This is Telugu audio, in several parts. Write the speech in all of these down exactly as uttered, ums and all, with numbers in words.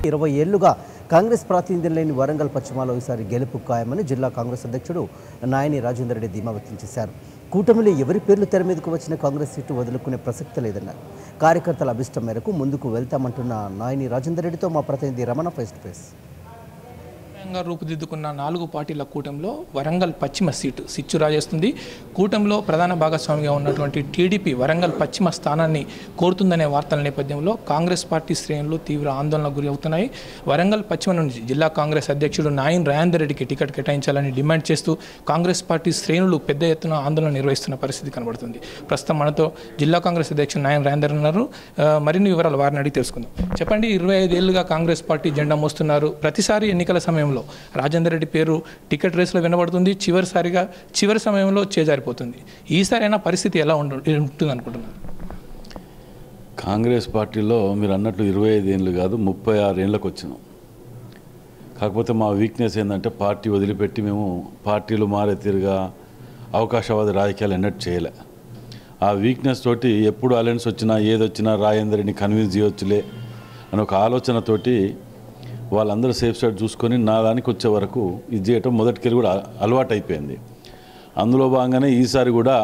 ఇరవై ఏళ్లుగా కాంగ్రెస్ ప్రాతినిధ్యం లేని వరంగల్ పశ్చిమలో ఈసారి గెలుపు ఖాయమని జిల్లా కాంగ్రెస్ అధ్యక్షుడు నాయని రాజేంద్ర రెడ్డి ధీమా వ్యక్తం చేశారు. కూటమిలో ఎవరి పేర్లు తెర మీదకు వచ్చిన కాంగ్రెస్ సీటు వదులుకునే ప్రసక్తి లేదన్నారు. కార్యకర్తల అభిష్టం మేరకు ముందుకు వెళ్తామంటున్న నాయని రాజేంద్ర రెడ్డితో మా ప్రతినిధి రమణ ఫేస్ టు ఫేస్. రూపుదిద్దుకున్న నాలుగు పార్టీల కూటమిలో వరంగల్ పశ్చిమ సీటు సిచ్చు రాజేస్తుంది. కూటమిలో ప్రధాన భాగస్వామిగా ఉన్నటువంటి టీడీపీ వరంగల్ పశ్చిమ స్థానాన్ని కోరుతుందనే వార్తల నేపథ్యంలో కాంగ్రెస్ పార్టీ శ్రేణులు తీవ్ర ఆందోళనకు గురి అవుతున్నాయి. వరంగల్ పశ్చిమ నుంచి జిల్లా కాంగ్రెస్ అధ్యక్షుడు నాయని రాజేంద్ర రెడ్డికి టికెట్ కేటాయించాలని డిమాండ్ చేస్తూ కాంగ్రెస్ పార్టీ శ్రేణులు పెద్ద ఎత్తున ఆందోళన నిర్వహిస్తున్న పరిస్థితి కనబడుతుంది. ప్రస్తుతం మనతో జిల్లా కాంగ్రెస్ అధ్యక్షుడు నాయని రాజేంద్ర ఉన్నారు. మరిన్ని వివరాలు వారిని అడిగి తెలుసుకుందాం. చెప్పండి, ఇరవై ఐదేళ్లుగా కాంగ్రెస్ పార్టీ జెండా మోస్తున్నారు. ప్రతిసారి ఎన్నికల సమయంలో రాజేందర్ రెడ్డి పేరు టికెట్ రేసులో వినబడుతుంది. చివరిసారిగా చివరి సమయంలో చేజారిపోతుంది. ఈసారైనా పరిస్థితి ఎలా ఉంటుంది అనుకుంటున్నారు? కాంగ్రెస్ పార్టీలో మీరు అన్నట్లు ఇరవై ఐదు ఏళ్ళు కాదు ముప్పై ఆరు ఏళ్ళకి వచ్చినాం. కాకపోతే మా వీక్నెస్ ఏంటంటే పార్టీ వదిలిపెట్టి మేము పార్టీలు మారే తీరుగా అవకాశవాద రాజకీయాలు ఎన్నట్టు చేయలే. ఆ వీక్నెస్ తోటి ఎప్పుడు అలయన్స్ వచ్చినా ఏది వచ్చినా రాజేందర్ రెడ్డిని కన్విన్స్ చేయొచ్చులే అని ఒక ఆలోచనతోటి వాళ్ళందరూ సేఫ్ సైడ్ చూసుకొని నా దానికి వచ్చే వరకు ఇది చేయటం మొదటికెళ్ళి కూడా అలవాటు అయిపోయింది. అందులో భాగంగానే ఈసారి కూడా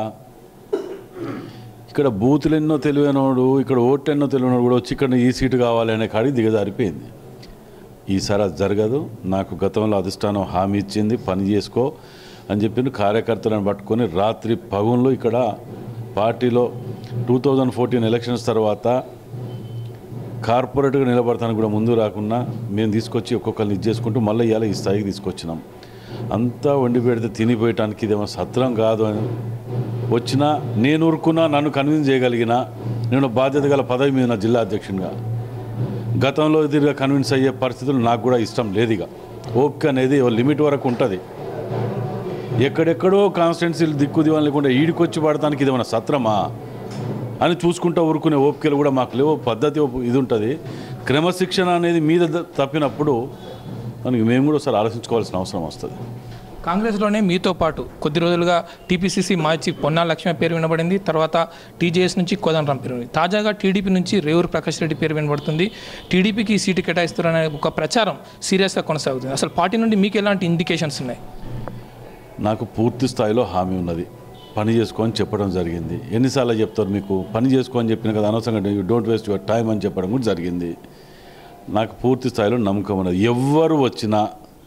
ఇక్కడ బూతులు ఎన్నో తెలివైనోడు, ఇక్కడ ఓట్లు ఎన్నో తెలివైనోడు కూడా వచ్చి ఇక్కడ ఈ సీటు కావాలి అనే కాడికి దిగజారిపోయింది. ఈసారి అది జరగదు. నాకు గతంలో అధిష్టానం హామీ ఇచ్చింది, పని చేసుకో అని చెప్పి కార్యకర్తలను పట్టుకొని రాత్రి పగున్లో ఇక్కడ పార్టీలో టూ థౌజండ్ ఫోర్టీన్ ఎలక్షన్స్ తర్వాత కార్పొరేట్గా నిలబడతానికి కూడా ముందు రాకుండా మేము తీసుకొచ్చి ఒక్కొక్కరిని ఇది చేసుకుంటూ మళ్ళీ ఇవాళ ఈ స్థాయికి తీసుకొచ్చినాం. అంతా వండి పెడితే తినిపోయటానికి ఇదేమో సత్రం కాదు అని వచ్చినా నేను ఊరుకున్నా, నన్ను కన్విన్స్ చేయగలిగిన నేను బాధ్యత గల పదవి మీద నా జిల్లా అధ్యక్షునిగా గతంలో ఎదురుగా కన్విన్స్ అయ్యే పరిస్థితులు నాకు కూడా ఇష్టం లేదు. ఇక ఓపిక అనేది ఓ లిమిట్ వరకు ఉంటుంది. ఎక్కడెక్కడో కాన్స్టిట్యున్సీలు దిక్కు దివాలు లేకుండా ఈడికొచ్చి పడటానికి ఇదేమన్నా సత్రమా అని చూసుకుంటూ ఊరుకునే ఓపికలు కూడా మాకు లేవు. పద్ధతి ఇది ఉంటుంది. క్రమశిక్షణ అనేది మీద తప్పినప్పుడు మనకి మేము కూడా ఒకసారి ఆలోచించుకోవాల్సిన అవసరం వస్తుంది. కాంగ్రెస్లోనే మీతో పాటు కొద్ది రోజులుగా టీపీసీసీ మాజీ పొన్నా లక్ష్మి పేరు వినబడింది. తర్వాత టీజేఎస్ నుంచి కోదండరాం పేరు, తాజాగా టీడీపీ నుంచి రేవూరు ప్రకాష్ రెడ్డి పేరు వినబడుతుంది. టీడీపీకి ఈ సీటు కేటాయిస్తారనే ఒక ప్రచారం సీరియస్గా కొనసాగుతుంది. అసలు పార్టీ నుండి మీకు ఎలాంటి ఇండికేషన్స్ ఉన్నాయి? నాకు పూర్తి స్థాయిలో హామీ ఉన్నది. పని చేసుకొని చెప్పడం జరిగింది. ఎన్నిసార్లు చెప్తారు మీకు పని చేసుకోని చెప్పిన కదా, అనవసరంగా you don't waste your time అని చెప్పడం కూడా జరిగింది. నాకు పూర్తి స్థాయిలో నమ్మకం ఉన్నది. ఎవ్వరు వచ్చినా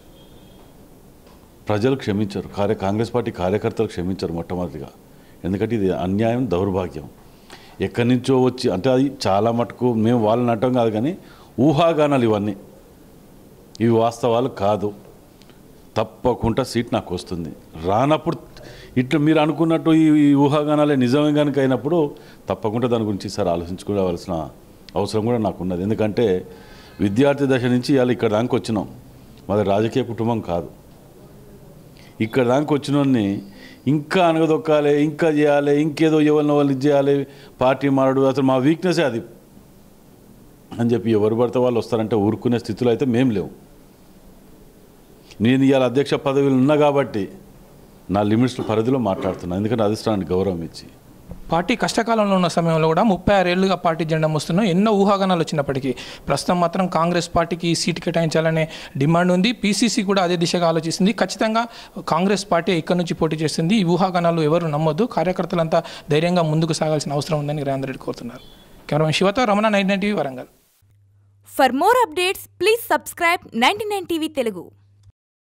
ప్రజలు క్షమించరు, కార్య కాంగ్రెస్ పార్టీ కార్యకర్తలు క్షమించరు మొట్టమొదటిగా. ఎందుకంటే ఇది అన్యాయం, దౌర్భాగ్యం. ఎక్కడి నుంచో వచ్చి అంటే అది చాలా మటుకు మేము వాళ్ళని అంటాం కాదు, కానీ ఊహాగానాలు ఇవన్నీ, ఇవి వాస్తవాలు కాదు. తప్పకుండా సీట్ నాకు వస్తుంది. రానప్పుడు ఇట్లా మీరు అనుకున్నట్టు ఈ ఊహాగానాలే నిజమే కనుక అయినప్పుడు తప్పకుండా దాని గురించి ఈసారి ఆలోచించుకోవాల్సిన అవసరం కూడా నాకు ఉన్నది. ఎందుకంటే విద్యార్థి దశ నుంచి ఇవాళ ఇక్కడ దానికి వచ్చినాం. మాది రాజకీయ కుటుంబం కాదు. ఇక్కడ దానికి వచ్చినోన్ని ఇంకా అనగదొక్కాలి, ఇంకా చేయాలి, ఇంకేదో ఎవరిని వాళ్ళు ఇది చేయాలి, పార్టీ మారడు, అసలు మా వీక్నెసే అది అని చెప్పి ఎవరు పడితే వాళ్ళు వస్తారంటే ఊరుకునే స్థితిలో అయితే మేము లేవు. నేను ఇవాళ అధ్యక్ష పదవిలో ఉన్నా కాబట్టి నా లిమిట్స్ పరిధిలో మాట్లాడుతున్నాను. ఎందుకంటే అధిష్టానానికి గౌరవం ఇచ్చి. పార్టీ కష్టకాలంలో ఉన్న సమయంలో కూడా ముప్పై ఆరు ఏళ్లుగా పార్టీ జెండా మోస్తున్నాం. ఎన్నో ఊహాగానాలు వచ్చినప్పటికీ ప్రస్తుతం మాత్రం కాంగ్రెస్ పార్టీకి సీటు కేటాయించాలనే డిమాండ్ ఉంది. పీసీసీ కూడా అదే దిశగా ఆలోచిస్తుంది. ఖచ్చితంగా కాంగ్రెస్ పార్టీ ఇక్కడ నుంచి పోటీ చేస్తుంది. ఈ ఊహాగానాలు ఎవరు నమ్మొద్దు. కార్యకర్తలంతా ధైర్యంగా ముందుకు సాగాల్సిన అవసరం ఉందని రాజేంద్ర రెడ్డి కోరుతున్నారు. కెమెరామెన్ శివతో Ramana, ninety nine TV Warangal. For more updates please subscribe ninety nine TV Telugu.